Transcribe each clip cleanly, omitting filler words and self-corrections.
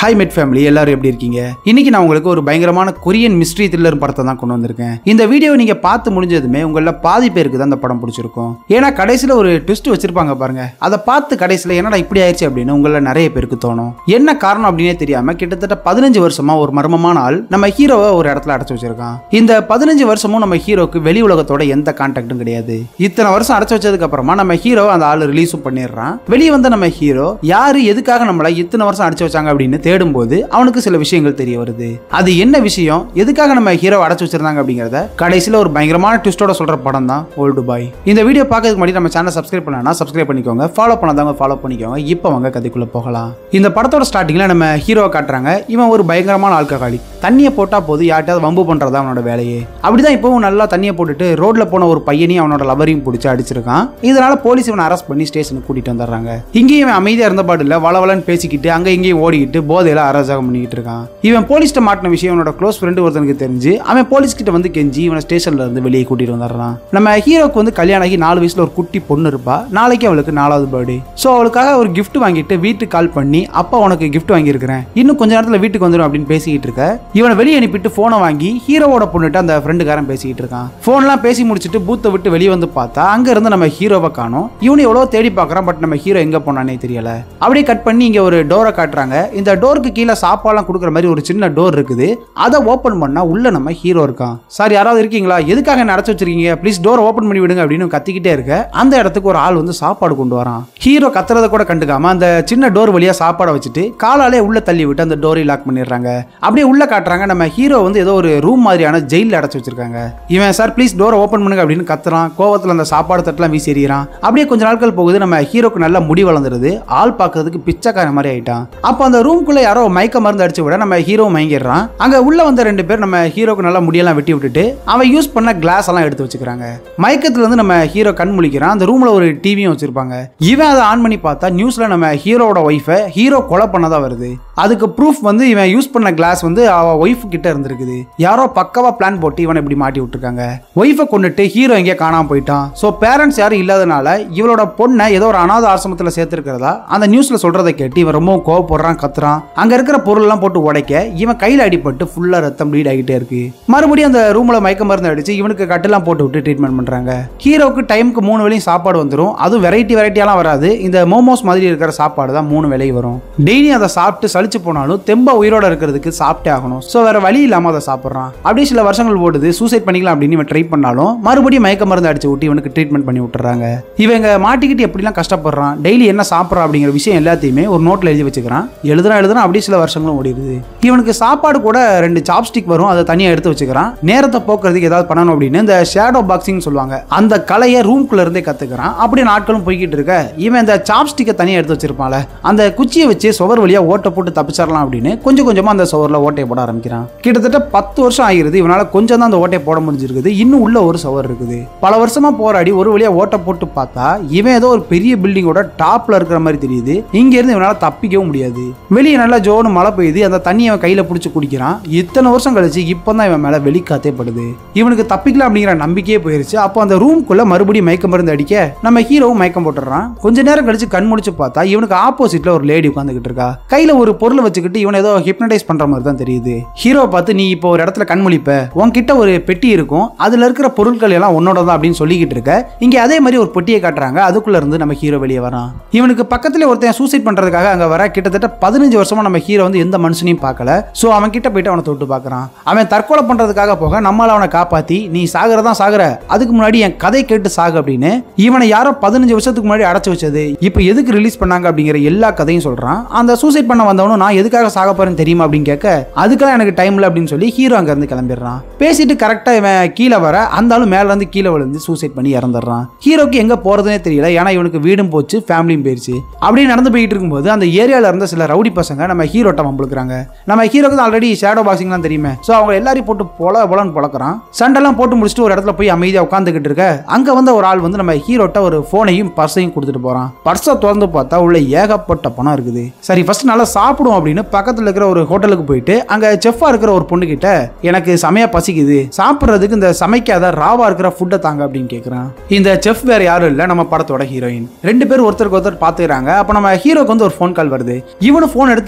Hi மெட் family, எல்லாரும் எப்படி இருக்கீங்க? இன்னைக்கு நான் உங்களுக்கு ஒரு பயங்கரமான கொரியன் மிஸ்ட்ரி த்ரில்லர் படத்தை தான் கொண்டு வந்திருக்கேன். இந்த வீடியோ நீங்க பார்த்து முடிஞ்சதுமே உங்கள பாதி பேருக்கு தான் அந்த படம் பிடிச்சிருக்கும். ஏன்னா கடைசியில ஒரு ட்விஸ்ட் வச்சிருப்பாங்க பாருங்க. அதை பார்த்து கடைசியில என்னடா இப்படி ஆயிடுச்சு அப்படின்னு உங்கள நிறைய பேருக்கு தோணும். என்ன காரணம் அப்படின்னே தெரியாம கிட்டத்தட்ட 15 வருஷமா ஒரு மர்மமான ஆள் நம்ம ஹீரோவை ஒரு இடத்துல அடைச்சு வச்சிருக்கான். இந்த 15 வருஷமும் நம்ம ஹீரோக்கு வெளி உலகத்தோட எந்த கான்டாக்டும் கிடையாது. இத்தனை வருஷம் அடைச்சு வச்சதுக்கு அப்புறமா நம்ம ஹீரோ அந்த ஆள் ரிலீஸும் பண்ணிடுறான். வெளியே வந்த நம்ம ஹீரோ யாரு எதுக்காக நம்மள இத்தனை வருஷம் அடைச்சு வச்சாங்க அப்படின்னு தேடும்போது அவனுக்கு சில விஷயங்கள் தெரிய வருது. அது என்ன விஷயம், எதுக்காக நம்ம ஹீரோ அடைச்சு வச்சிருந்தாங்க அப்படிங்கறத கடைசியில ஒரு பயங்கரமான ட்விஸ்டோட சொல்ற படம் தான் ஓல்டு பாய். இந்த வீடியோ பார்க்கறதுக்கு முன்னாடி நம்ம சேனலை சப்ஸ்கிரைப் பண்ணலனா சப்ஸ்கிரைப் பண்ணிக்கோங்க, ஃபாலோ பண்ணாதவங்க ஃபாலோ பண்ணிக்கோங்க. இப்போ வாங்க கதைக்குள்ள போகலாம். இந்த படத்தோட ஸ்டார்டிங்ல நம்ம ஹீரோவை காட்டுறாங்க. இவன் ஒரு பயங்கரமான ஆல்கஹாலிக். தண்ணியை போட்டா போது யார்ட்டாவது வம்பு பண்றதா அவனோட வேலையே. அப்படிதான் இப்பவும் நல்லா தண்ணியை போட்டுட்டு ரோட்ல போன ஒரு பையனையும் அவனோட லவரையும் பிடிச்சி அடிச்சிருக்கான். இதனால போலீஸ் இவனை அரெஸ்ட் பண்ணி ஸ்டேஷனுக்கு கூட்டிட்டு வந்துடுறாங்க. இங்கேயும் இவன் அமைதியா இருந்த பாட்டுல வளவலன்னு பேசிக்கிட்டு அங்க இங்கேயும் ஓடிக்கிட்டு போதையில அராஜகம் பண்ணிட்டு இருக்கான். இவன் போலீஸ்ட்ட மாட்டின விஷயம் இவனோட க்ளோஸ் ஃப்ரெண்ட் ஒருத்தனுக்கு தெரிஞ்சு அவன் போலீஸ் கிட்ட வந்து கெஞ்சி இவனை ஸ்டேஷன்ல இருந்து வெளியே கூட்டிட்டு வந்துடுறான். நம்ம ஹீரோக்கு வந்து கல்யாணம் ஆகி 4 வயசுல ஒரு குட்டி பொண்ணு இருப்பா. நாளைக்கு அவளுக்கு 4வது பர்த்டே. சோ அவளுக்காக ஒரு கிஃப்ட் வாங்கிட்டு வீட்டுக்கு கால் பண்ணி அப்பா உனக்கு கிஃப்ட் வாங்கியிருக்கிறேன், இன்னும் கொஞ்ச நேரத்துல வீட்டுக்கு வந்துடும் அப்படின்னு பேசிக்கிட்டு இருக்க இவனை வெளியே அனுப்பிட்டு போனை வாங்கி ஹீரோவோட பொண்ணுட்டு அந்த ஃப்ரெண்டுக்காரன் பேசிக்கிட்டு இருக்கான். போன்லாம் பேசி முடிச்சுட்டு பூத்தை விட்டு வெளியே வந்து பார்த்தா அங்க இருந்து நம்ம ஹீரோவை காணோம். இவனை எவ்வளவு தேடி பார்க்கறான், பட் நம்ம ஹீரோ எங்க போனானே தெரியல. அப்படியே கட் பண்ணி இங்க ஒரு டோரை காட்டுறாங்க. இந்த டோருக்கு கீழே சாப்பாடுலாம் கொடுக்குற மாதிரி ஒரு சின்ன டோர் இருக்குது. அதை ஓபன் பண்ணா உள்ள நம்ம ஹீரோ இருக்கான். சார் யாராவது இருக்கீங்களா, எதுக்காக என்ன அடைச்சு வச்சிருக்கீங்க, ப்ளீஸ் டோர் ஓபன் பண்ணி விடுங்க அப்படின்னு கத்திக்கிட்டே இருக்க அந்த இடத்துக்கு ஒரு ஆள் வந்து சாப்பாடு கொண்டு வரான். ஹீரோ கத்துறத கூட கண்டுக்காம அந்த சின்ன டோர் வழியா சாப்பாடை வச்சுட்டு காலாலே உள்ள தள்ளி விட்டு அந்த டோரை லாக் பண்ணிடுறாங்க. அப்படியே உள்ள காட்டுறாங்க. நம்ம ஹீரோ வந்து ஏதோ ஒரு ரூம் மாதிரியான ஜெயில அடைச்சு வச்சிருக்காங்க. இவன் சார் ப்ளீஸ் டோரை ஓபன் பண்ணுங்க அப்படின்னு கத்துறான். கோவத்துல அந்த சாப்பாடு தட்டெல்லாம் வீசி எறியறான். அப்படியே கொஞ்ச நாட்கள் போகுது. நம்ம ஹீரோக்கு நல்ல முடி வளர்ந்துருது. ஆள் பார்க்கிறதுக்கு பிச்சைக்கார மாதிரி ஆயிட்டான். அப்ப அந்த ரூம்குள்ள யாரோ மயக்க மருந்து அடிச்சு விட நம்ம ஹீரோ மயங்கிடுறான். அங்க உள்ள வந்த 2 பேர் நம்ம ஹீரோக்கு நல்லா முடியெல்லாம் வெட்டி விட்டுட்டு அவன் யூஸ் பண்ண கிளாஸ் எல்லாம் எடுத்து வச்சுக்கிறாங்க. மயக்கத்துல இருந்து நம்ம ஹீரோ கண் முழிக்கிறான். அந்த ரூம்ல ஒரு டிவியும் வச்சிருப்பாங்க. இவன் அதை ஆன் பண்ணி பார்த்தா நியூஸ்ல நம்ம ஹீரோவோட ஒய்ஃபை ஹீரோ கொலை பண்ணதா வருது. அதுக்கு ப்ரூஃப் வந்து இவன் யூஸ் பண்ண கிளாஸ் வந்து அவ ஒய்ஃப் கிட்ட இருந்திருக்குது. யாரோ பக்கவா பிளான் போட்டு இவனை இப்படி மாட்டி விட்டுருக்காங்க. ஒய்ஃபை கொண்டுட்டு ஹீரோ எங்கேயே காணாம போயிட்டான். சோ பேரண்ட்ஸ் யாரும் இல்லாதனால இவளோட பொண்ணை ஏதோ ஒரு அனாதை ஆசிரமத்துல சேர்த்திருக்கிறதா அந்த நியூஸ்ல சொல்றதை கேட்டு இவன் ரொம்ப கோவப்படுறான், கத்துறான். அங்க இருக்கிற பொருள் எல்லாம் போட்டு உடைக்க இவன் கையில அடிபட்டு ஃபுல்லா ரத்தம் ப்ளீட் ஆகிட்டே இருக்கு. மறுபடியும் அந்த ரூம்ல மயக்க மருந்து அடிச்சு இவனுக்கு கட்டெல்லாம் போட்டு விட்டு ட்ரீட்மெண்ட் பண்றாங்க. ஹீரோக்கு டைமுக்கு 3 வேளையும் சாப்பாடு வந்துடும். அதுவும் வெரைட்டியாலாம் வராது. இந்த மோமோஸ் மாதிரி இருக்கிற சாப்பாடு தான் 3 வேளை வரும். டெய்லி அதை சாப்பிட்டு சலிச்சு போனாலும் தெம்பா உயிரோட இருக்கிறதுக்கு சாப்பிட்டே ஆகணும். சோ வேற வழி இல்லாம அதை சாப்பிடுறான். அப்படியே சில வருஷங்கள் ஓடுது. சூசைட் பண்ணிக்கலாம் அப்படின்னு இவன் ட்ரை பண்ணாலும் மறுபடியும் மயக்க மருந்து அடிச்சு விட்டு இவனுக்கு ட்ரீட்மெண்ட் பண்ணி விட்டுறாங்க. இவங்க மாட்டிக்கிட்டு எப்படிலாம் கஷ்டப்படுறான், டெய்லி என்ன சாப்பிட்றான் அப்படிங்கிற விஷயம் எல்லாத்தையுமே ஒரு நோட்ல எழுதி வச்சுக்கிறான். எழுதுறான். அப்படியே சில வருஷங்களும் ஓடிடுது. இவனுக்கு சாப்பாடு கூட 2 சாப்ஸ்டிக் வரும். அதை தனியா எடுத்து வச்சுக்கிறான். நேரத்தை போக்குறதுக்கு ஏதாவது பண்ணணும் அப்படின்னு இந்த ஷேடோ பாக்ஸிங் சொல்லுவாங்க, அந்த கலையை ரூம்குள்ள இருந்தே கத்துக்கிறான். அப்படியே நாட்களும் போய்கிட்டு இருக்க இவன் இந்த சாப்ஸ்டிக்கை தனியா எடுத்து வச்சிருப்பான்ல, அந்த குச்சியை வச்சு சுவர் வழியா ஓட்டை போட்டு தப்பிச்சிடலாம் அப்படின்னு கொஞ்சம் கொஞ்சமா அந்த சுவர்ல ஓட்டையை போட ஆரம்பிக்கிறான். கிட்டத்தட்ட 10 வருஷம் ஆகிருது. இவனால கொஞ்சம் தான் அந்த ஓட்டையை போட முடிஞ்சிருக்குது. இன்னும் உள்ள ஒரு சுவர் இருக்குது. பல வருஷமா போராடி ஒரு வழியா ஓட்டை போட்டு பார்த்தா இவன் ஏதோ ஒரு பெரிய பில்டிங்கோட டாப்ல இருக்கிற மாதிரி தெரியுது. இங்க இருந்து இவனால தப்பிக்கவும் முடியாது. வெளியே நல்லா ஜோனு மழை பெய்யுது. அந்த தண்ணியை அவன் கையில பிடிச்சு குடிக்கிறான். இத்தனை வருஷம் கழிச்சு இப்பதான் இவன் மேல வெளிக்காத்தே படுது. இவனுக்கு தப்பிக்கலாம் அப்படிங்கிற நம்பிக்கையே போயிருச்சு. அப்போ அந்த ரூம்குள்ள மறுபடியும் மயக்க மருந்து அடிக்க நம்ம ஹீரோவும் மயக்கம் போட்டுறான். கொஞ்ச நேரம் கழிச்சு கண் முடிச்சு பார்த்தா இவனுக்கு ஆப்போசிட்ல ஒரு லேடி உட்காந்துக்கிட்டு இருக்கா. கையில ஒரு பொருளை வச்சுக்கிட்டு இவன் ஏதோ ஹிப்னடைஸ் பண்ற மாதிரி தான் தெரியுது. ஹீரோ பார்த்து நீ இப்போ ஒரு இடத்துல கண் முழிப்ப, உன்கிட்ட ஒரு பெட்டி இருக்கும், அதுல இருக்கிற பொருட்கள் எல்லாம் உன்னோட தான் அப்படின்னு சொல்லிக்கிட்டு இருக்க. இங்க அதே மாதிரி ஒரு பெட்டியை காட்டுறாங்க. அதுக்குள்ள இருந்து நம்ம ஹீரோ வெளியே வரான். இவனுக்கு பக்கத்துல ஒருத்தன் சூசைட் பண்றதுக்காக அங்க வர. கிட்டத்தட்ட 15 வருஷமா நம்ம ஹீரோ வந்து எந்த மனுஷனையும் பார்க்கல. சோ அவன் கிட்ட போயிட்டு அவனை தொட்டு பார்க்கறான். அவன் தற்கொலை பண்றதுக்காக போக நம்மால அவனை காப்பாத்தி நீ சாகரதான் சாகர, அதுக்கு முன்னாடி என் கதை கேட்டு சாகு அப்படின்னு இவனை யாரோ 15 வருஷத்துக்கு முன்னாடி அடைச்சு வச்சது இப்ப எதுக்கு ரிலீஸ் பண்ணாங்க அப்படிங்கிற எல்லா கதையும் சொல்றான். அந்த சூசைட் பண்ண வந்தவனும் நான் எதுக்காக சாக போறேன்னு தெரியுமா அப்படின்னு கேட்க அதுக்கெல்லாம் எனக்கு டைம் இல்லை அப்படின்னு சொல்லி ஹீரோ அங்க இருந்து கிளம்பிடுறான். பேசிட்டு கரெக்டா இவன் கீழே வர அந்த ஆளு மேல இருந்து கீழே விழுந்து சூசைட் பண்ணி இறந்துடுறான். ஹீரோக்கு எங்க போறதுனே தெரியல. ஏன்னா இவனுக்கு வீடும் போச்சு, ஃபேமிலியும் போயிருச்சு. அப்படியே நடந்து போயிட்டு இருக்கும்போது அந்த ஏரியால இருந்த சில ரவுடி பசங்க நம்ம ஹீரோட்ட வம்புழுக்கிறாங்க. நம்ம ஹீரோக்கு ஆல்ரெடி ஷேடோ பாக்ஸிங்லாம் தெரியுமே. சோ அவங்க எல்லாரையும் போட்டு பொலன்னு பொழக்கிறான். சண்டெல்லாம் போட்டு முடிச்சுட்டு ஒரு இடத்துல போய் அமைதியா உட்காந்துக்கிட்டு இருக்க அங்க வந்த ஒரு ஆள் வந்து நம்ம ஹீரோட்ட ஒரு போனையும் பர்ஸையும் கொடுத்துட்டு போறான். பர்ஸை திறந்து பார்த்தா உள்ள ஏகப்பட்ட பணம் இருக்குது. சரி ஃபர்ஸ்ட் நல்லா சாப்பிடுவோம் அப்படின்னு பக்கத்துல இருக்கிற ஒரு ஹோட்டலுக்கு போயிட்டு அங்க செஃப்பா இருக்கிற ஒரு பொண்ணு கிட்ட எனக்கு சமையா பசிக்குது, சாப்பிடுறதுக்கு இந்த சமைக்காத ராவா இருக்கிற ஃபுட்டை தாங்க அப்படின்னு கேட்கிறான். இந்த செஃப் வேற யாரும் இல்ல, நம்ம படத்தோட ஹீரோயின். 2 பேர் ஒருத்தருக்கு ஒருத்தர் பாத்துக்கிறாங்க. அப்ப நம்ம ஹீரோக்கு வந்து ஒரு போன் கால் வருது. இவனு போன் எடுத்து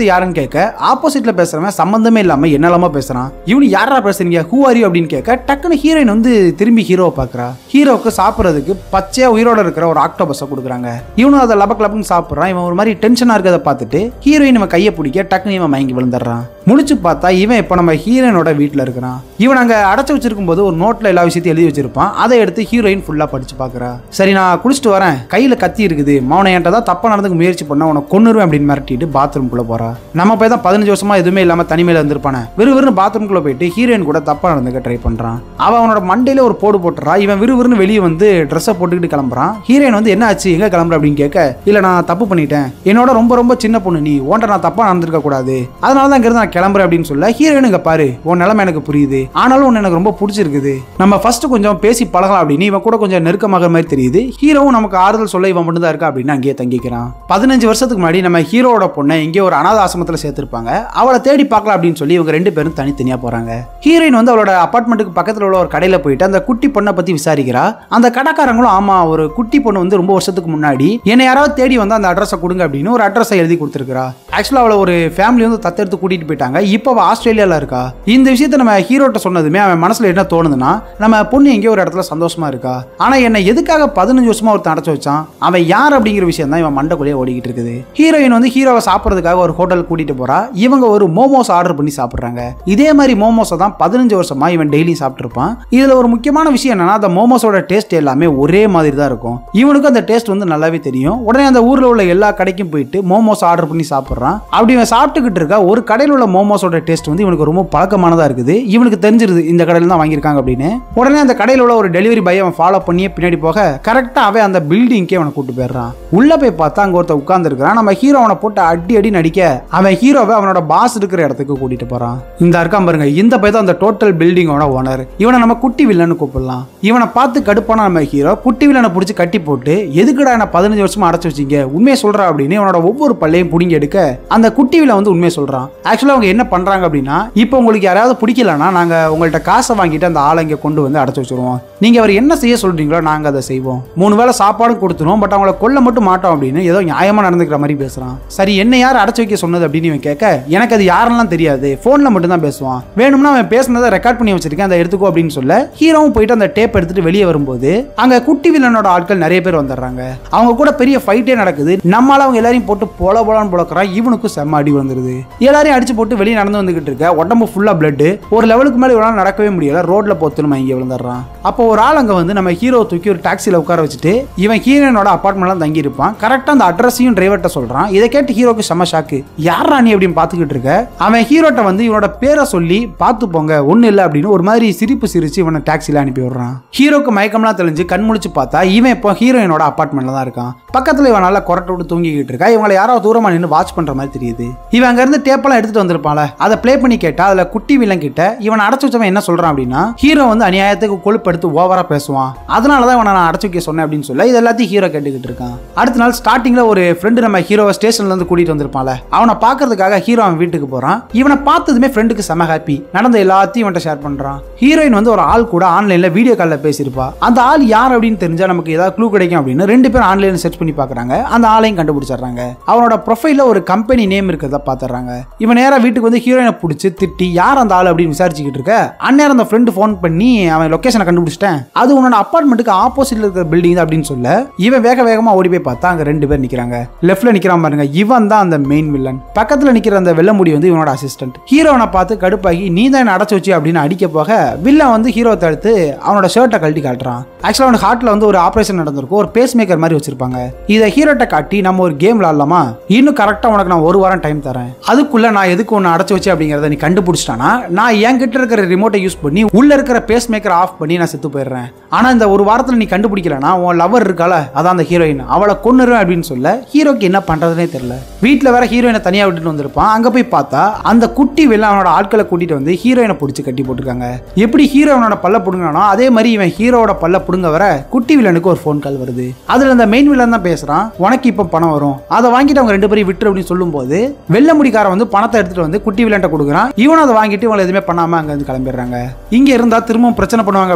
யாருன்னு கேட்க ஆப்போசிட்ல பேசுறவன் சம்பந்தமே இல்லாம என்னெல்லாம பேசுறான். இவனு யாரா பேசுறீங்க, ஹூ ஆர் யூ அப்படின்னு கேட்க டக்குன்னு ஹீரோயின் வந்து திரும்பி ஹீரோவை பாக்குறா. ஹீரோவுக்கு சாப்பிடறதுக்கு பச்சையா உயிரோட இருக்கிற ஒரு ஆக்டோபஸை கொடுக்குறாங்க. இவனும் அதை லபக் லபக்னு சாப்பிடுறான். இவன் ஒரு மாதிரி டென்ஷனா இருக்கிறத பார்த்துட்டு ஹீரோயின் இவன் கையை பிடிக்க டக்குன்னு இவன் மயங்கி விழுந்துடுறான். முடிச்சு பார்த்தா இவன் இப்ப நம்ம ஹீரோயினோட வீட்டுல இருக்கிறான். இவன் அங்க அடைச்சு வச்சிருக்கும் போது ஒரு நோட்ல எல்லா விஷயத்தையும் எழுதி வச்சிருப்பான். அதை எடுத்து ஹீரோயின் ஃபுல்லா படிச்சு பாக்குறா. சரி நான் குளிச்சுட்டு வரேன், கையில கத்தி இருக்குது, மௌன என்கிட்ட தான் தப்பா நடந்துக்கு முயற்சி பண்ண உனக்கு கொன்னுருவேன் அப்படின்னு மிரட்டிட்டு பாத்ரூம் குள்ள போறா. நம்ம போய் தான் 15 வருஷமா எதுவுமே இல்லாம தனிமையில இருந்திருப்பானே, விறுவிறுன்னு பாத்ரூம் குள்ள போயிட்டு ஹீரோயின் கூட தப்பா நடந்துக்க ட்ரை பண்றான். அவனோட மண்டையில ஒரு போடு போட்டுறா. இவன் விறுவிறுன்னு வெளியே வந்து ட்ரெஸ்ஸை போட்டுக்கிட்டு கிளம்புறான். ஹீரோயின் வந்து என்ன ஆச்சு, எங்க கிளம்புற அப்படின்னு கேட்க, இல்ல நான் தப்பு பண்ணிட்டேன், என்னோட ரொம்ப ரொம்ப சின்ன பொண்ணு நீ, ஓண்ட நான் தப்பா நடந்திருக்க கூடாது, அதனாலதான் இங்கிருந்து நான் கிளம்புறேன் அப்படின்னு சொல்ல ஹீரோயின் இங்க பாரு உன் நிலைமை எனக்கு புரியுது, ஆனாலும் உன்னை எனக்கு ரொம்ப பிடிச்சிருக்குது, நம்ம ஃபர்ஸ்ட் கொஞ்சம் பேசி பழகலாம் அப்படின்னு இவன் கூட கொஞ்சம் நெருக்கமாக மாதிரி தெரியுது. ஹீரோவும் நமக்கு ஆறுதல் சொல்ல இவன் மட்டும் தான் இருக்கா அப்படின்னு அங்கேயே தங்கிக்கிறான். 15 வருஷத்துக்கு முன்னாடி நம்ம ஹீரோட பொண்ணை இங்கே ஒரு அனாத ஆசிரமத்தில் சேர்த்திருப்பாங்க. அவளை தேடி பார்க்கலாம் அப்படின்னு சொல்லி இவங்க 2 பேரும் தனித்தனியா போறாங்க. ஹீரோயின் வந்து அவளோட அபார்ட்மெண்ட்டுக்கு பக்கத்தில் உள்ள ஒரு கடையில போயிட்டு அந்த குட்டி பொண்ணை பத்தி விசாரிக்கிறா. அந்த கடைக்காரங்களும் ஆமா ஒரு குட்டி பொண்ணு வந்து ரொம்ப வருஷத்துக்கு முன்னாடி என்னை யாராவது தேடி வந்து அந்த அட்ரஸை கொடுங்க அப்படின்னு ஒரு அட்ரஸை எழுதி கொடுத்துருக்கா. ஆக்சுவலா அவளை ஒரு ஃபேமிலி வந்து தத்தெடுத்து கூட்டிட்டு போயிட்டாங்க. இப்போ அவள் ஆஸ்திரேலியால இருக்கா. இந்த விஷயத்தை நம்ம ஹீரோட்ட சொன்னதுமே அவன் மனசுல என்ன தோணுதுன்னா, நம்ம பொண்ணு எங்கேயோ ஒரு இடத்துல சந்தோஷமா இருக்கா, ஆனா என்ன எதுக்காக 15 வருஷமா ஒருத்தன் அடைச்சு வச்சான், அவன் யார் அப்படிங்கிற விஷயம் தான் இவன் மண்டைக்குள்ளேயே ஓடிக்கிட்டு இருக்குது. ஹீரோயின் வந்து ஹீரோவை சாப்பிட்றதுக்காக ஒரு ஹோட்டல் கூட்டிட்டு போறா. இவங்க ஒரு மோமோஸ் ஆர்டர் பண்ணி சாப்பிடுறாங்க. இதே மாதிரி மோமோஸை தான் 15 வருஷமா இவன் டெய்லி சாப்பிட்டுருப்பான். இதுல ஒரு முக்கியமான விஷயம் என்னன்னா, அந்த மோமோஸோட டேஸ்ட் எல்லாமே ஒரே மாதிரி தான் இருக்கும். இவனுக்கு அந்த டேஸ்ட் வந்து நல்லாவே தெரியும். உடனே அந்த ஊர்ல உள்ள எல்லா கடைக்கும் போயிட்டு மோமோஸ் ஆர்டர் பண்ணி சாப்பிடுறான். அப்படி இவன் சாப்பிட்டுக்கிட்டு இருக்கா. ஒரு கடையில் உள்ள மோமோஸோட டேஸ்ட் வந்து இவனுக்கு ரொம்ப பழக்கமானதா இருக்குது. இவனுக்கு தெரிஞ்சிருது இந்த கடையில் தான் வாங்கியிருக்காங்க அப்படின்னு. உடனே அந்த கடையில் உள்ள ஒரு டெலிவரி பாய் அவன் ஃபாலோ பண்ணியே பின்னாடி போக கரெக்டா அவன் அந்த பில்டிங்கே அவனை கூட்டு போயிடுறான். உள்ள போய் பார்த்தா அங்க ஒருத்த உட்கார்ந்து இருக்கிறான். நம்ம ஹீரோ அவனை போட்டு அடி நடிக்க அவன் ஹீரோவை அவனோட பாஸ் இருக்கிற இடத்துக்கு கூட்டிட்டு போறான். இந்த இருக்கான் பாருங்க, இந்த பையன் தான் அந்த டோட்டல் பில்டிங்கோட ஓனர். இவனை நம்ம குட்டி வில்லன்னு கூப்பிடலாம். இவனை பார்த்து கடுப்பான நம்ம ஹீரோ குட்டி வில்லனை பிடிச்சி கட்டி போட்டு, எதுக்குடா என்ன 15 வருஷமா அடைச்சு வச்சிங்க, உண்மையை சொல்றா அப்படின்னு இவனோட ஒவ்வொரு பல்லையும் புடிங்கி எடுக்க அந்த குட்டி வில்லன் வந்து உண்மையை சொல்றான். ஆக்சுவலா அவங்க என்ன பண்றாங்க அப்படின்னா, இப்போ உங்களுக்கு யாராவது பிடிக்கலன்னா நாங்க உங்கள்ட்ட காசை வாங்கிட்டு அந்த ஆளை இங்க கொண்டு வந்து அடைச்சு வச்சிருவோம். நீங்க அவர் என்ன செய்ய சொல்றீங்களோ நாங்க அதை செய்வோம். 3 வேளை சாப்பாடும் கொடுத்துருவோம், பட் அவங்கள கொல்ல மட்டும் மாட்டோம் அப்படின்னு ஏதோ நியாயமா நடந்துக்கிற மாதிரி பேசுறான். சரி என்ன யார் அடைச்சு வைக்க சொன்னது அப்படின்னு இவன் கேட்க, எனக்கு அது யாரெல்லாம் தெரியாது, போன்ல மட்டும் தான் பேசுவான், வேணும்னா அவன் பேசுனதை ரெக்கார்ட் பண்ணி வச்சிருக்கேன், அதை எடுத்துக்கோ அப்படின்னு சொல்ல ஹீரோவும் போயிட்டு அந்த டேப் எடுத்துட்டு வெளியே வரும்போது அங்க குட்டி வில்லனோட ஆட்கள் நிறைய பேர் வந்துடுறாங்க. அவங்க கூட பெரிய ஃபைட்டே நடக்குது. நம்மளால அவங்க எல்லாரையும் போட்டு போலன்னு புழக்கிறான். இவனுக்கு செம்ம அடி வந்துருது. எல்லாரையும் அடிச்சு போட்டு வெளியே நடந்து வந்துகிட்டு இருக்க, உடம்பு ஃபுல்லா பிளட், ஒரு லெவலுக்கு மேல இவனால நடக்கவே முடியல, ரோட்ல போத்துன்னு இங்க விழுந்துடுறான். அப்போ ஒரு ஆள் அங்க வந்து நம்ம ஹீரோ தூக்கி ஒரு டாக்ஸில உட்கார வச்சுட்டு இவன் ஹீரோனோட அபார்ட்மெண்ட்ல தங்கி இருப்பான். கரெக்டா அந்த அட்ரஸையும் டிரைவர்ட்ட சொல்றான். இதை கேட்டு ஹீரோக்கு செம ஷாக்கு. யாரா நீ அப்படின்னு பாத்துக்கிட்டு இருக்க, அவன் ஹீரோட்ட வந்து இவனோட பேரை சொல்லி பார்த்து போங்க ஒண்ணு இல்ல அப்படின்னு ஒரு மாதிரி சிரிப்பு சிரிச்சு இவனை டாக்ஸில அனுப்பி விடுறான். ஹீரோக்கு மயக்கம்லாம் தெளிஞ்சு கண் முழிச்சு பார்த்தா இவன் இப்போ ஹீரோயினோட அபார்ட்மெண்ட்ல தான் இருக்கான். பக்கத்துல இவன் நல்லா கொரட்டை விட்டு தூங்கிக்கிட்டு இருக்கா. இவங்களை யாராவது தூரமா நின்று வாட்ச் பண்ற மாதிரி தெரியுது. இவன் அங்க இருந்து டேப்பெல்லாம் எடுத்துட்டு வந்திருப்பான்ல, அதை பிளே பண்ணி கேட்டா அதுல குட்டி வில்லன் கிட்ட இவன் அடைச்சு வச்சவன் என்ன சொல்றான் அப்படின்னா, ஹீரோ வந்து அநியாயத்துக்கு கொழுப்படுத்து ஓவரா பேசுவான், அதனாலதான் இவனை நான் அடைச்சு வைக்க சொன்னேன் அப்படின்னு சொல்ல இது எல்லாத்தையும் ஹீரோ கேட்டுக்கிட்டு இருக்கான். அடுத்த நாள் ஸ்டார்டிங்ல ஒரு ஃப்ரெண்டு நம்ம ஹீரோவை ஸ்டேஷன்ல இருந்து கூட்டிட்டு வந்திருப்பான்ல, அவனை பாக்குறதுக்காக ஹீரோ அவன் வீட்டுக்கு போறான். இவனை பார்த்ததுமே ஃப்ரெண்டுக்கு செம ஹாப்பி, நடந்த எல்லாத்தையும் இவன்ட்ட ஷேர் பண்றான். ஹீரோயின் வந்து ஒரு ஆள் கூட ஆன்லைன்ல வீடியோ கால்ல பேசியிருப்பா. அந்த ஆள் யார் அப்படின்னு தெரிஞ்சா நமக்கு ஏதாவது க்ளூ கிடைக்கும் அப்படின்னு 2 பேரும் ஆன்லைன்ல சர்ச் பண்ணி பாக்குறாங்க. அந்த ஆளையும் கண்டுபிடிச்சிடுறாங்க. அவனோட ப்ரொஃபைல்ல ஒரு கம்பெனி நேம் இருக்கிறத பாத்துறாங்க. இவன் நேரா வீட்டுக்கு வந்து ஹீரோயினை பிடிச்சி திட்டி யார் அந்த ஆள் அப்படின்னு விசாரிச்சுக்கிட்டு இருக்க, அந்நேரம் அந்த ஃப்ரெண்டு ஃபோன் பண்ணி அவன் லொகேஷனை கண்டுபிடிச்சிட்டேன், அது உன்னோட அபார்ட்மெண்ட்டுக்கு ஆப்போசிட்ல இருக்கிற பில்டிங் அப்படின்னு சொல்ல இவன் வேகமா ஓடி போய் பார்த்தா அங்க 2 பேர் நிக்கிறாங்க. லெஃப்ட்ல நிக்கிறான் பாருங்க, இவன் தான் அந்த மெயின் வில்லன். பக்கத்துல நிக்கிற அந்த வெள்ள முடி வந்து இவனோட அசிஸ்டன்ட். ஹீரோனை பார்த்து கடுப்பாகி நீ தான் என்ன அடைச்சு வச்சு அப்படின்னு அடிக்க போக வில்லன் வந்து ஹீரோ தடுத்து அவனோட ஷர்ட்டை கழட்டி காட்டுறான். ஆக்சுவலா அவனுக்கு ஹார்ட்ல வந்து ஒரு ஆபரேஷன் நடந்திருக்கும், ஒரு பேஸ் மேக்கர் மாதிரி வச்சிருப்பாங்க. இதை ஹீரோட்ட காட்டி நம்ம ஒரு கேம் விளாடலாமா, இன்னும் கரெக்டா உனக்கு நான் 1 வாரம் டைம் தரேன், அதுக்குள்ள நான் எதுக்கு ஒன்னு அடைச்சு வச்சு அப்படிங்கறத நீ கண்டுபிடிச்சிட்டானா நான் என்கிட்ட இருக்கிற ரிமோட்டை யூஸ் பண்ணி உள்ள இருக்கிற பேஸ் மேக்கர் ஆஃப் பண்ணி நான் செத்து போயிடுறேன். ஆனா இந்த 1 வாரத்துல நீ கண்டுபிடிக்கலனா உன் லவர் இருக்கால, அதான் அந்த ஹீரோயின், அவளை கொன்னுருவேன் அப்படின்னு சொல்ல ஹீரோக்கு என்ன பண்றதுனே தெரியல. வீட்டுல வேற ஹீரோயினை தனியா விட்டுட்டு வந்திருப்பான். அங்க போய் பார்த்தா அந்த குட்டி வெள்ள அவனோட ஆட்களை கூட்டிட்டு வந்து ஹீரோயினை பிடிச்சி கட்டி போட்டுருக்காங்க. எப்படி ஹீரோயினோட பல்ல புடுங்கனோ அதே மாதிரி இவன் ஹீரோட பல்ல புடுங்க வர குட்டி வில்லனுக்கு ஒரு ஃபோன் கால் வருது. அதுல அந்த மெயின் வில்லன் தான் பேசுறான். உனக்கு இப்ப பணம் வரும், அதை வாங்கிட்டு அவங்க 2 பேரும் விட்டுரு அப்படின்னு சொல்லும் போது வெள்ள முடிக்காரன் வந்து பணத்தை எடுத்துட்டு வந்து குட்டி வில்லன்ட்ட கொடுக்குறான். இவன் அதை வாங்கிட்டு இவங்க எதுவுமே பண்ணாம அங்க இருந்து கிளம்பிடுறாங்க. இங்க இருந்தா திரும்பவும் பிரச்சனை பண்ணுவாங்க அப்படின்னு 2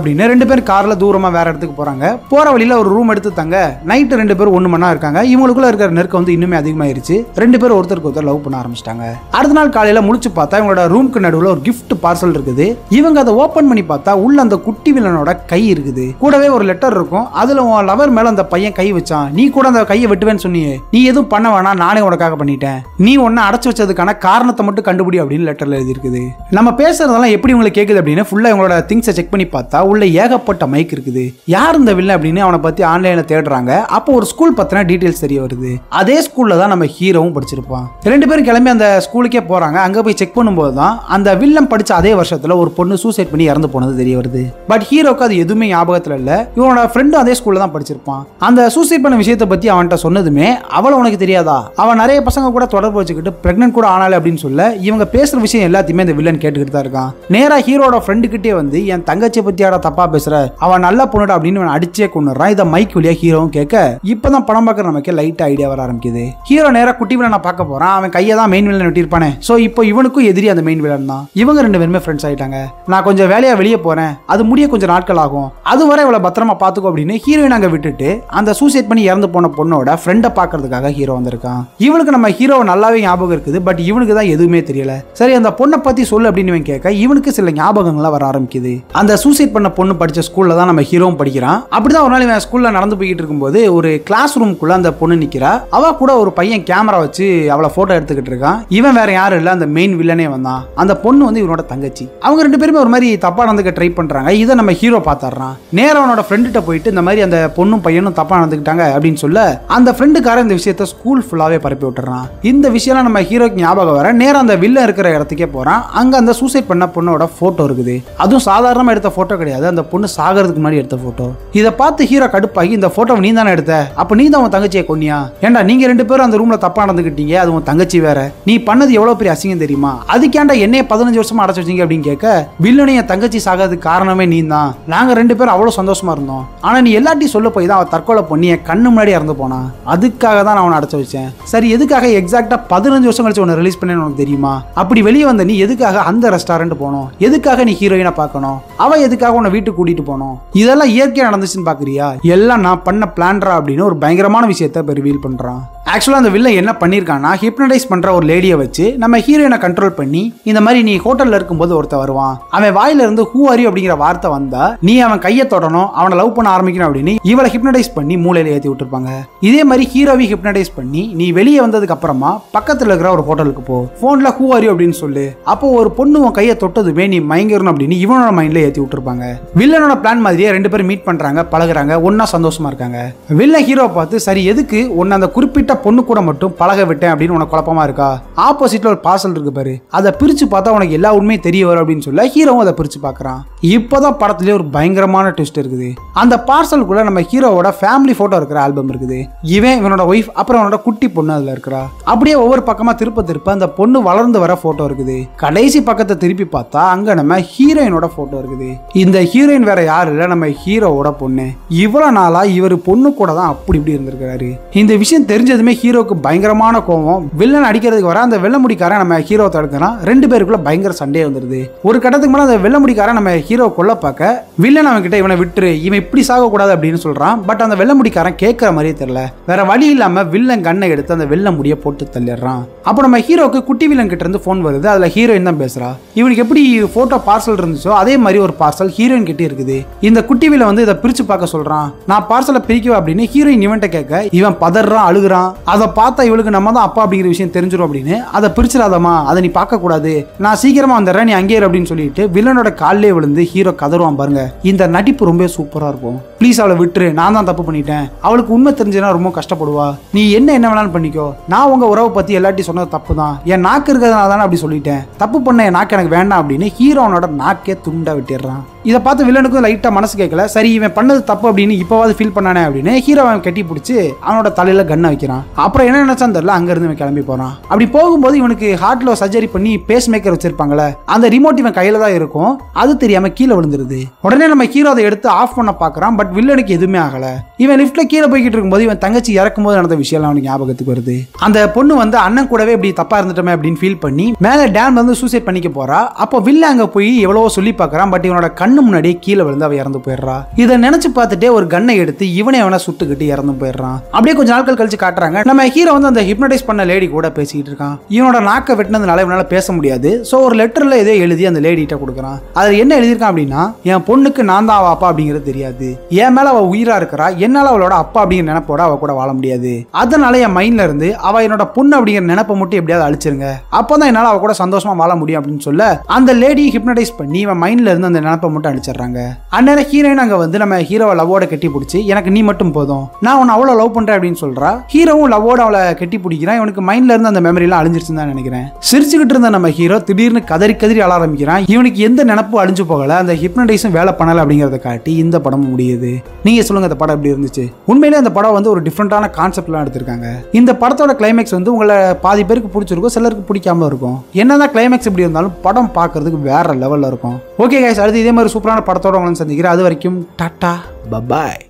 பேரும் கார்ல தூரமா வேற இடத்துக்கு போறாங்க. போற வழியில ஒரு ரூம் எடுத்து தங்க நைட் 2 பேரும் ஒண்ணு மணி இருக்காங்க. இவங்களுக்குள்ள இருக்கிற நெருக்கம் வந்து இன்னுமே அதிகமாயிருச்சு. 2 பேரும் ஒருத்தருக்கு ஒருத்தர் லவ் பண்ண ஆரம்பிச்சிட்டாங்க. அடுத்த நாள் காலையில முழிச்சு பார்த்தா இவங்களோட ரூமுக்கு நடுவுல ஒரு கிஃப்ட் பார்சல் இருக்குது. இவங்க அதை ஓபன் பண்ணி பார்த்தா உள்ள அந்த குட்டி வில்லனோட கை இருக்குது. கூடவே ஒரு லெட்டர் இருக்கும். அதுல உன் லவர் மேல அந்த பையன் கை வச்சான், நீ கூட அந்த கையை வெட்டுவேன்னு சொன்னியே, நீ எதுவும் பண்ண வேணாம், நானே உனக்காக பண்ணிட்டேன், நீ ஒன்ன அடைச்சு வச்சதுக்கான காரணத்தை மட்டும் கண்டுபிடி அப்படின்னு லெட்டர்ல எழுதி இருக்குது. நம்ம பேசுறதெல்லாம் எப்படி உங்களுக்கு கேக்குது அப்படின்னு ஃபுல்லா இவங்களோட திங்ஸை செக் பண்ணி பார்த்தா உள்ள ஏகப்பட்ட மைக் இருக்குது. யார் இந்த வில்லன் அப்படின்னு அவனை பத்தி ஆன்லைன்ல தேடுறாங்க. அப்போ ஒரு ஸ்கூல் பத்தின டீடைல்ஸ் தெரிய வருது. அதே ஸ்கூல்ல தான் நம்ம ஹீரோவும் படிச்சிருப்பான். 2 பேரும் கிளம்பி அந்த ஸ்கூலுக்கே போறாங்க. அங்க போய் செக் பண்ணும்போது தான் அந்த வில்லன் படிச்ச அதே வருஷத்துல ஒரு பொண்ணு சூசைட் பண்ணி இறந்து போனது தெரிய வருது. பட் ஹீரோக்கு அது எதுவுமே ஞாபகத்துல இல்ல. இவனோட ஃப்ரெண்டும் அதே ஸ்கூல்ல தான் படிச்சிருப்பான். அந்த சூசைட் பண்ண விஷயத்தை பத்தி அவன்கிட்ட சொன்னதுமே அவள உனக்கு தெரியாதா, அவன் நிறைய பசங்க கூட தொடர்பு வச்சுக்கிட்டு பிரெக்னன்ட் கூட ஆனாலே அப்படின்னு சொல்ல இவங்க பேசுற விஷயம் எல்லாத்தையுமே இந்த வில்லன் கேட்டுக்கிட்டு தான் இருக்கான். நேரா ஹீரோட ஃப்ரெண்டு கிட்டே வந்து என் தங்கச்சியை பத்தி யாரா தப்பா பேசுற, அவன் நல்ல பொண்ணுடா அப்படின்னு அடிச்சே கொண்டுறான். இதை மைக் வழியா ஹீரோவும் கேட்க இப்பதான் படம் பார்க்கற நமக்கு லைட்டா ஐடியா வர ஆரம்பிக்குது. ஹீரோ நேரா குட்டி வில்லனை பார்க்க போறான். அவன் கையை தான் மெயின் வில்லன் வெட்டியிருப்பானே. சோ இப்போ இவனுக்கும் எதிரி அந்த மெயின் வில்லன் தான். இவங்க 2 பேருமே ஃப்ரெண்ட்ஸ் ஆயிட்டாங்க. நான் கொஞ்சம் வேலையா வெளியே போறேன், அது முடிய கொஞ்சம் நாட்கள் ஆகும், அதுவரை இவளை பத்திரமா பாத்துக்கோ அப்படின்னு ஹீரோயின் அங்க விட்டுட்டு அந்த சூசைட் பண்ணி இறந்து போன பொண்ணோட ஃப்ரெண்டை பாக்குறதுக்காக ஹீரோ வந்திருக்கான். இவனுக்கு நம்ம ஹீரோவை நல்லாவே ஞாபகம் இருக்குது. பட் இவனுக்கு தான் எதுவுமே தெரியல. சரி அந்த பொண்ணை பத்தி சொல்லு அப்படின்னு இவன் கேட்க இவனுக்கு சில ஞாபகங்கள்லாம் வர ஆரம்பிக்குது. அந்த சூசைட் பண்ண பொண்ணு படிச்ச ஸ்கூல்ல தான் நம்ம ஹீரோவும் படிக்கிறான். அப்படிதான் ஒரு நாள் இவன் ஸ்கூல்ல நடந்து போய்கிட்டு இருக்கும்போது ஒரு கிளாஸ் ரூம்குள்ள அந்த பொண்ணு நிக்கிறா. அவ கூட ஒரு பையன் கேமரா வச்சு அவளை போட்டோ எடுத்துக்கிட்டு இருக்கான். இவன் வேற யாரும் இல்ல, அந்த மெயின் வில்லனே வந்தான். அந்த பொண்ணு வந்து இவனோட தங்கச்சி. அவங்க 2 பேருமே ஒரு மாதிரி தப்பா நடந்துக்க ட்ரை பண்றாங்க. இதை நம்ம ஹீரோ பாத்துறான். நேரா அவனோட ஃப்ரெண்ட்ட போயிட்டு இந்த மாதிரி அந்த பொண்ணும் பையனும் தப்பா நடந்துக்கிட்டாங்க அப்படின்னு சொல்ல அந்த ஃப்ரெண்டுக்கார இந்த விஷயத்த ஸ்கூல் ஃபுல்லாவே பரப்பி விட்டுறான். இந்த விஷயம் நம்ம ஹீரோக்கு ஞாபகம் வர நேரா அந்த வில்லன் இருக்கிற இடத்துக்கே போறான். அங்க அந்த சூசைட் பண்ண பொண்ணோட போட்டோ இருக்குது. அதுவும் சாதாரணமா எடுத்த போட்டோ கிடையாது, அந்த பொண்ணு சாகிறதுக்கு முன்னாடி எடுத்த போட்டோ. இதை பார்த்து ஹீரோ கடுப்பாகி இந்த போட்டோ நீ தானே எடுத்த, அப்ப நீ தான் உன் தங்கச்சியை கொன்னியா, ஏண்டா நீங்க 2 பேரும் அந்த ரூம்ல தப்பா நடந்துக்கிட்டீங்க, அது உன் தங்கச்சி வேற, நீ பண்ணது எவ்வளவு பெரிய அசிங்கம் தெரியுமா, அதுக்கேண்டா என்னைய 15 வருஷமா அடைச்சு வச்சீங்க அப்படின்னு கேட்க வில்லனைய தங்கச்சி சாகிறதுக்கு காரணமே நீ தான், நாங்க 2 பேரும் அவ்வளவு சந்தோஷமா இருந்தோம், ஆனா நீ எல்லாத்தையும் சொல்ல போய் தான் அவ தற்கொலை பண்ணி கண்ணு முன்னாடி இறந்து போனா, அதுக்காக தான் நான் அவனை அடைச்சு வச்சேன். சரி எதுக்காக எக்ஸாக்டா 15 வருஷம் கழிச்சு உன்னை ரிலீஸ் பண்ணேன்னு உனக்கு தெரியுமா, அப்படி வெளியே வந்த நீ எதுக்காக அந்த ரெஸ்டாரண்ட் போனோம், எதுக்காக நீ ஹீரோயினை பார்க்கணும், அவ எதுக்காக உன்னை வீட்டுக்கு கூட்டிட்டு போனோம், இதெல்லாம் இயற்கையா நடந்துச்சுன்னு பாக்குறியா, எல்லாம் நான் பண்ண பிளான்ரா அப்படின்னு ஒரு பயங்கரமான விஷயத்தை ரிவீல் பண்றான். ஆக்சுவலா அந்த வில்லன் என்ன பண்ணிருக்கான்னா ஹிப்னடைஸ் பண்ற ஒரு லேடியை வச்சு நம்ம ஹீரோயினை கண்ட்ரோல் பண்ணி இந்த மாதிரி நீ ஹோட்டல்ல இருக்கும்போது ஒருத்த வருவான், அவன் வாயில இருந்து ஹூ ஆர் யூ அப்படிங்கிற வார்த்தை வந்தா நீ அவன் கையை தொடணும், அவனை லவ் பண்ண ஆரம்பிக்கணும் அப்படின்னு இவளை ஹிப்னடைஸ் பண்ணி மூளையில ஏத்தி விட்டுருப்பாங்க. இதே மாதிரி ஹீரோவை ஹிப்னடைஸ் பண்ணி நீ வெளியே வந்ததுக்கு அப்புறமா பக்கத்துல இருக்கிற ஒரு ஹோட்டலுக்கு போ, போன்ல ஹூ ஆர் யூ அப்படின்னு சொல்லு, அப்போ ஒரு பொண்ணு உன் கையை தொட்டதுமே நீ மயங்கிடணும் அப்படின்னு இவனோட மைண்ட்ல ஏத்தி விட்டுருப்பாங்க. வில்லனோட பிளான் மாதிரியே 2 பேரும் மீட் பண்றாங்க, பழகுறாங்க, ஒன்னா சந்தோஷமா இருக்காங்க. வில்லன் ஹீரோவை பார்த்து சரி எதுக்கு உன்னை அந்த குறிப்பிட்ட பொண்ணு கூட மட்டும் பழக விட்டேன் அப்படின்னு உனக்கு குழப்பமா இருக்கா, ஆப்போசிட்ல ஒரு பார்சல் இருக்கு பாரு, அதை பிரிச்சு பார்த்தா உனக்கு எல்லா உண்மையும் தெரிய வரும் அப்படின்னு சொல்ல ஹீரோவும் அதை பிரிச்சு பார்க்கறான். இப்பதான் படத்திலே ஒரு பயங்கரமான ட்விஸ்ட் இருக்குது. அந்த பார்சலுக்குள்ள நம்ம ஹீரோவோட ஃபேமிலி போட்டோ இருக்கிற ஆல்பம் இருக்குது. இவனோட ஒய்ஃப் அப்புறம் அவனோட குட்டி பொண்ணு அதுல இருக்கிறா. அப்படியே ஒவ்வொரு பக்கமா திருப்ப அந்த பொண்ணு வளர்ந்து வர போட்டோ இருக்குது. கடைசி பக்கத்தை திருப்பி பார்த்தா அங்க நம்ம ஹீரோயினோட போட்டோ இருக்குது. இந்த ஹீரோயின் வேற யாரு இல்ல, நம்ம ஹீரோவோட பொண்ணு. இவ்வளவு நாளா இவர் பொண்ணு கூட தான் அப்படி இப்படி இருந்திருக்காரு. இந்த விஷயம் தெரிஞ்சதுமே ஹீரோக்கு பயங்கரமான கோவம். வில்லன் அடிக்கிறதுக்கு வர அந்த வெள்ளமுடிக்காரன் நம்ம ஹீரோ தடுக்கிறான். 2 பேருக்குள்ள பயங்கர சண்டே வந்துருது. ஒரு கட்டத்துக்கு மேல அந்த வெள்ளமுடிக்காரன் நம்ம ஹீரோ கொல்ல பார்க்க வில்லன் அவன் கிட்ட இவனை விட்டுரு, இவன் இப்படி சாக கூடாது அப்படின்னு சொல்றான். பட் அந்த வெள்ளமுடிக்காரன் கேட்கிற மாதிரியே தெரியல. வேற வழி இல்லாம வில்லன் கண்ணை எடுத்து அந்த வெள்ள முடிய போட்டு தள்ளிடுறான். அப்ப நம்ம ஹீரோக்கு குட்டி வில்லன் கிட்ட இருந்து போன் வருது. அதுல ஹீரோயின் தான் பேசுறா. இவனுக்கு எப்படி போட்டோ பார்சல் இருந்துச்சோ அதே மாதிரி ஒரு பார்சல் ஹீரோயின் கிட்ட இருக்குது. இந்த குட்டி வில்லன் வந்து இதை பிரிச்சு பார்க்க சொல்றான். நான் பார்சலை பிரிக்கவா அப்படின்னு ஹீரோயின் இவன்ட்ட கேட்க இவன் பதறான், அழுகுறான். அதை பார்த்தா இவளுக்கு நம்ம தான் அப்பா அப்படிங்கிற விஷயம் தெரிஞ்சிடும் அப்படின்னு அதை பிரிச்சிடாதமா, அதை நீ பார்க்க கூடாது, நான் சீக்கிரமா வந்துடுறேன், நீ அங்கே அப்படின்னு சொல்லிட்டு வில்லனோட காலிலே விழுந்து ஹீரோ கதறுவான் பாருங்க. இந்த நடிப்பு ரொம்ப சூப்பரா இருக்கும். ப்ளீஸ் அவளை விட்டுரு, நான் தான் தப்பு பண்ணிட்டேன், அவளுக்கு உண்மை தெரிஞ்சுனா ரொம்ப கஷ்டப்படுவா, நீ என்ன வேணாலும் பண்ணிக்கோ, நான் உங்க உறவை பத்தி எல்லாத்தையும் சொன்னது தப்பு தான், என் நாக்கு இருக்கிறதுனால தானே அப்படி சொல்லிட்டேன், தப்பு பண்ண என் நாக்கு எனக்கு வேண்டாம் அப்படின்னு ஹீரோனோட நாக்கே துண்டா விட்டுறான். இதை பார்த்து வில்லனுக்கும் லைட்டா மனசு கேட்கல. சரி இவன் பண்ணது தப்பு அப்படின்னு இப்பவாது ஃபீல் பண்ணானே அப்படின்னு ஹீரோ அவன் கட்டி பிடிச்சி அவனோட தலையில கண்ணை வைக்கிறான். அப்புறம் என்ன நினைச்சான்னு தெரியல, அங்க இருந்து இவன் கிளம்பி போறான். அப்படி போகும்போது இவனுக்கு ஹார்ட்ல சர்ஜரி பண்ணி பேஸ் மேக்கர் வச்சிருப்பாங்கல்ல, அந்த ரிமோட் இவன் கையில தான் இருக்கும். அது தெரியாம கீழே விழுந்துருது. உடனே நம்ம ஹீரோ அதை எடுத்து ஆஃப் பண்ண பாக்குறான். பட் வில்லனுக்கு எதுவுமே ஆகல. இவன் லிப்ட்ல கீழே போய்கிட்டு இருக்கும்போது இவன் தங்கச்சி இறக்கும் போது நடந்த விஷயம் அவனுக்கு ஞாபகத்துக்கு வருது. அந்த பொண்ணு வந்து அண்ணன் கூடவே இப்படி தப்பா இருந்துட்டோமே அப்படின்னு ஃபீல் பண்ணி மேல டேம் வந்து சூசைட் பண்ணிக்க போறா. அப்போ வில்ல அங்க போய் எவ்வளவோ சொல்லி பாக்குறான். பட் இவனோட கண் கண்ணு முன்னாடியே கீழே விழுந்து அவ இறந்து போயிடுறா. இதை நினைச்சு பார்த்துட்டே ஒரு கன்னை எடுத்து இவனை அவனை சுட்டுக்கிட்டு இறந்து போயிடுறான். அப்படியே கொஞ்ச நாட்கள் கழிச்சு காட்டுறாங்க, நம்ம ஹீரோ வந்து அந்த ஹிப்னடைஸ் பண்ண லேடி கூட பேசிக்கிட்டு இருக்கான். இவனோட நாக்கை வெட்டினதுனால இவனால பேச முடியாது. சோ ஒரு லெட்டர்ல ஏதோ எழுதி அந்த லேடி கிட்ட கொடுக்குறான். அதுல என்ன எழுதியிருக்கான் அப்படின்னா, என் பொண்ணுக்கு நான் தான் அவ அப்பா அப்படிங்கிறது தெரியாது, என் மேல அவ உயிரா இருக்கிறா, என்னால அவளோட அப்பா அப்படிங்கிற நினைப்போட அவ கூட வாழ முடியாது, அதனால என் மைண்ட்ல இருந்து அவ என்னோட பொண்ணு அப்படிங்கிற நினைப்பை மட்டும் எப்படியாவது அழிச்சிருங்க, அப்பதான் என்னால அவ கூட சந்தோஷமா வாழ முடியும் அப்படின்னு சொல்ல அந்த லேடி ஹிப்னடைஸ் பண்ணி இவன் மைண்ட்ல இருந்து அந்த நினைப்பை மட்டும் அழிச்சிடுறாங்க. அந்நேரம் ஹீரோயின் அங்க வந்து நம்ம ஹீரோவை லவ்வோட கட்டி பிடிச்சி, எனக்கு நீ மட்டும் போதும், நான் உன்னை அவ்வளவு லவ் பண்றேன் அப்படின்னு சொல்றா. ஹீரோவும் லவ்வோட அவளை கட்டி பிடிக்கிறான். இவனுக்கு மைண்ட்ல இருந்து அந்த மெமரி எல்லாம் அழிஞ்சிருச்சுன்னு தான் நினைக்கிறேன். சிரிச்சுக்கிட்டு இருந்த நம்ம ஹீரோ திடீர்னு கதறி கதறி அழ ஆரம்பிக்கிறான். இவனுக்கு எந்த நினைப்பு அழிஞ்சு போகல, அந்த ஹிப்னடைஸும் வேலை பண்ணல அப்படிங்கறத காட்டி இந்த படம் முடியுது. நீங்க சொல்லுங்க, இந்த படம் எப்படி இருந்துச்சு? உண்மையிலே அந்த படம் வந்து ஒரு டிஃப்ரெண்டான கான்செப்ட்லாம் எடுத்திருக்காங்க. இந்த படத்தோட கிளைமேக்ஸ் வந்து உங்களை பாதி பேருக்கு பிடிச்சிருக்கும், சிலருக்கு பிடிக்காம இருக்கும். என்னதான் கிளைமேக்ஸ் எப்படி இருந்தாலும் படம் பார்க்கறதுக்கு வேற லெவல்ல இருக்கும். ஓகே கைஸ், அடுத்து இதே மாதிரி சூப்பரான படத்தோட உங்களை சந்திக்கிறேன். அது வரைக்கும் டாடா பபாய்.